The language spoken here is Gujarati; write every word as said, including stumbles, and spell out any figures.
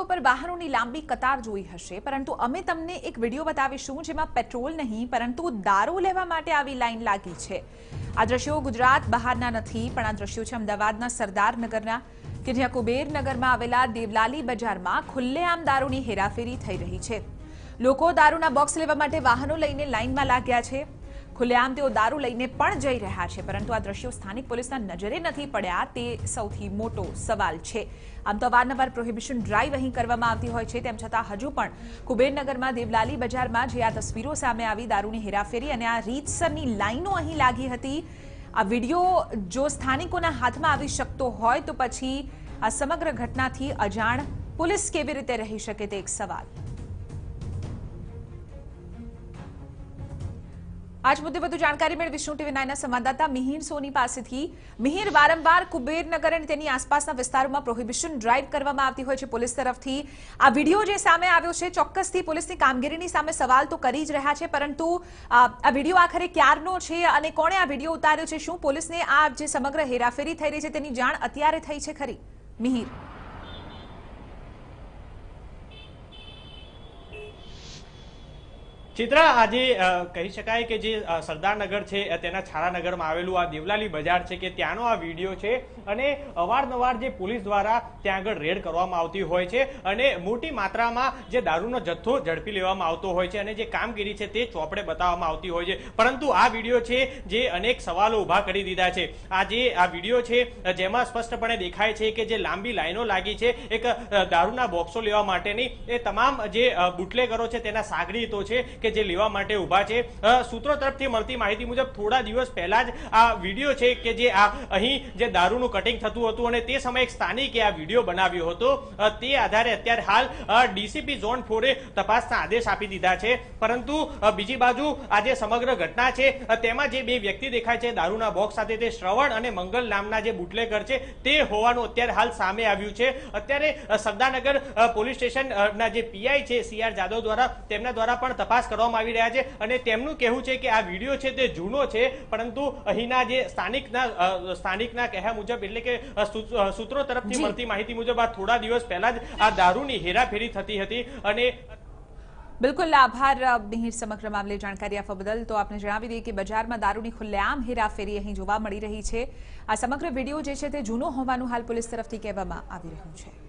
પર વાહનોની લાંબી કતાર જોઈ હશે, પરંતુ અમે તમને એક વિડીયો બતાવીશું જેમાં પેટ્રોલ નહીં પરંતુ દારૂ લેવા માટે આવી લાઈન લાગી છે। આ દ્રશ્યો ગુજરાત બહારના નથી, પણ આ દ્રશ્યો છે અમદાવાદના સરદારનગરના, કે જ્યાં કુબેરનગરમાં આવેલા દેવલાલી બજારમાં ખુલ્લેઆમ દારૂની હેરાફેરી થઈ રહી છે। લોકો દારૂના બોક્સ લેવા માટે વાહનો લઈને લાઈનમાં લાગ્યા છે। ખુલ્લેઆમ તેઓ દારૂ લઈને પણ જઈ રહ્યા છે, પરંતુ આ દ્રશ્યો સ્થાનિક પોલીસના નજરે નથી પડ્યા, તે સૌથી મોટો સવાલ છે। આમ તો અવારનવાર પ્રોહિબિશન ડ્રાઈવ અહીં કરવામાં આવતી હોય છે, તેમ છતાં હજુ પણ કુબેરનગરમાં દેવલાલી બજારમાં જે આ તસવીરો સામે આવી દારૂની હેરાફેરી અને આ રીતસરની લાઈનો અહીં લાગી હતી, આ વિડીયો જો સ્થાનિકોના હાથમાં આવી શકતો હોય તો પછી આ સમગ્ર ઘટનાથી અજાણ પોલીસ કેવી રીતે રહી શકે તે એક સવાલ। आज मुद्दे વધુ જાણકારી મેળવીશું ટીવી નાઇન ના સંવાદદાતા મિહિર સોની પાસેથી। મિહિર, વારંવાર કુબેરનગર અને તેની આસપાસના વિસ્તારોમાં પ્રોહિબિશન ડ્રાઈવ કરવામાં આવતી હોય છે પોલીસ તરફથી। આ વિડીયો જે સામે આવ્યો છે ચોક્કસથી પોલીસની કામગીરીની સામે સવાલ તો કરી જ રહ્યા છે, પરંતુ આ વિડીયો આખરે ક્યારનો છે અને કોણે આ વિડીયો ઉતાર્યો છે? શું પોલીસને આ જે સમગ્ર હેરાફેરી થઈ રહી છે તેની જાણ અત્યારે થઈ છે ખરી? મિહિર, ચિત્રા, આજે કહી શકાય કે જે સરદારનગર છે તેના છારાનગરમાં આવેલું આ દેવલાલી બજાર છે કે ત્યાંનો આ વિડીયો છે અને અવારનવાર જે પોલીસ દ્વારા ત્યાં આગળ રેડ કરવામાં આવતી હોય છે અને મોટી માત્રામાં જે દારૂનો જથ્થો ઝડપી લેવામાં આવતો હોય છે અને જે કામગીરી છે તે ચોપડે બતાવવામાં આવતી હોય છે, પરંતુ આ વિડીયો છે જે અનેક સવાલો ઊભા કરી દીધા છે। આ જે આ વિડીયો છે જેમાં સ્પષ્ટપણે દેખાય છે કે જે લાંબી લાઈનો લાગી છે એક દારૂના બોક્સો લેવા માટેની, એ તમામ જે બુટલેગરો છે તેના સાગરીતો છે કે જે લેવા માટે ઊભા છે। સૂત્રો તરફથી મળતી માહિતી મુજબ થોડા દિવસ પહેલા જ આ વિડીયો છે કે જે આ અહીં જે દારૂનું કટિંગ થતું હતું અને તે સમયે એક સ્થાનિકે આ વિડીયો બનાવ્યો હતો, તે આધારે અત્યારે હાલ ડીસીપી ઝોન ફોરે તપાસના આદેશ આપી દીધા છે। પરંતુ બીજી બાજુ આ જે સમગ્ર ઘટના છે તેમાં જે બે વ્યક્તિ દેખાય છે દારૂના બોક્સ સાથે, તે શ્રવણ અને મંગલ નામના જે બુટલેગર છે તે હોવાનું અત્યારે હાલ સામે આવ્યું છે। અત્યારે સરદારનગર પોલીસ સ્ટેશનના જે પીઆઈ છે સી આર જાદવ દ્વારા તેમના દ્વારા પણ તપાસ કરવામાં આવી રહ્યા છે અને તેમનું કહેવું છે કે આ વિડીયો છે તે જૂનો છે, પરંતુ અહીંના જે સ્થાનિકના સ્થાનિકના કહેવા મુજબ, એટલે કે સૂત્રો તરફથી મળતી માહિતી મુજબ આ થોડા દિવસ પહેલા જ આ દારૂની હેરાફેરી થતી હતી અને બિલકુલ આભાર મિહિર સમગ્ર મામલે જાણકારી આપવા બદલ। તો આપને જણાવી દઈએ કે બજારમાં દારૂની ખુલ્લેઆમ હેરાફેરી અહીં જોવા મળી રહી છે। આ સમગ્ર વિડીયો જે છે તે જૂનો હોવાનું હાલ પોલીસ તરફથી કહેવામાં આવી રહ્યું છે।